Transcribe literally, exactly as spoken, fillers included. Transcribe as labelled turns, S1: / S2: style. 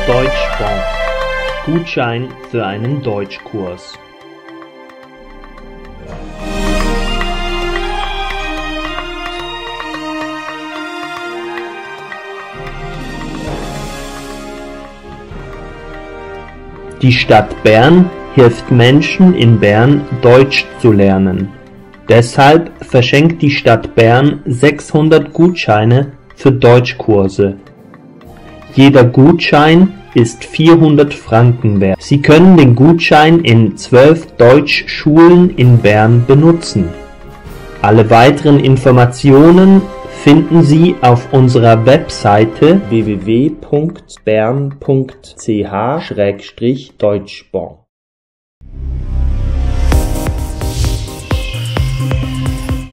S1: Deutschbon. Gutschein für einen Deutschkurs. Die Stadt Bern hilft Menschen in Bern, Deutsch zu lernen. Deshalb verschenkt die Stadt Bern sechshundert Gutscheine für Deutschkurse. Jeder Gutschein ist vierhundert Franken wert. Sie können den Gutschein in zwölf Deutschschulen in Bern benutzen. Alle weiteren Informationen finden Sie auf unserer Webseite w w w punkt bern punkt c h schrägstrich deutschbon.